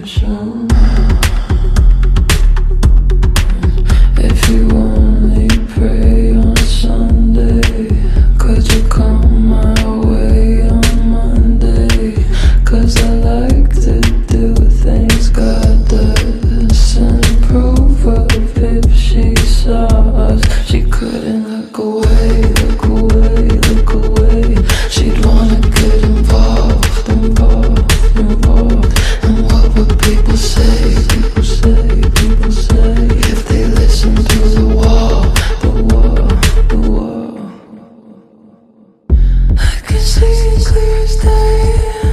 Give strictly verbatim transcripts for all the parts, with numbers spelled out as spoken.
lotion. If you only pray on Sunday, could you come my way on Monday? Cause I like to do things God does and approve of. If she saw us, she couldn't look away, look away, look away. She'd wanna get involved, involved, involved. And what would people say, people say, people say, if they listen to the wall, the wall, the wall? I can see it clear as day.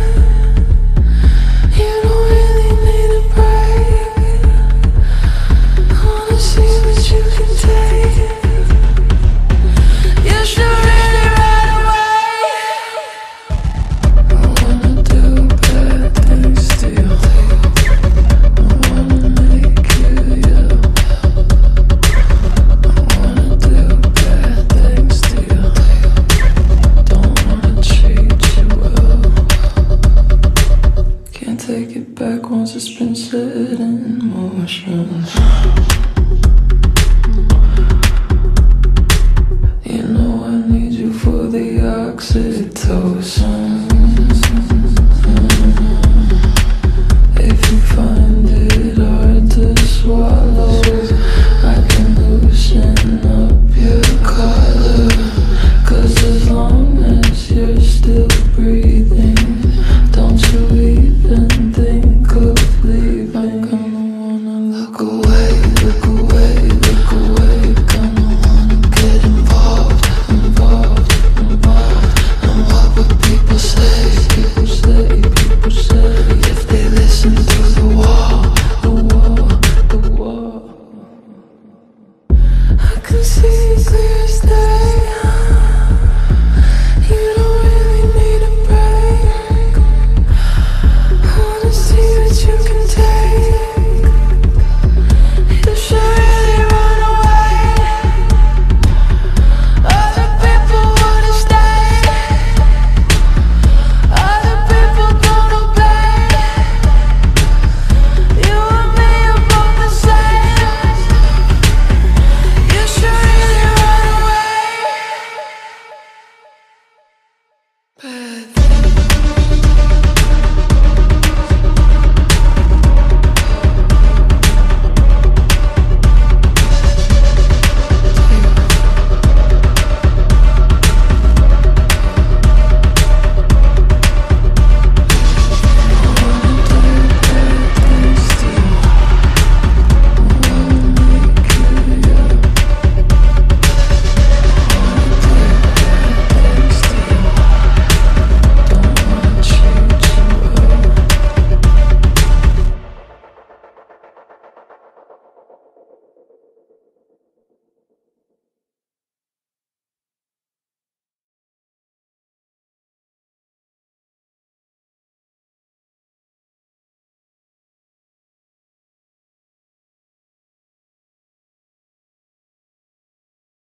You don't really need a break. I wanna see what you can take. You should really right away. I wanna do bad things to you. I wanna make you you. I wanna do bad things to you. Don't wanna treat you well. Can't take it back once it's been set in motion.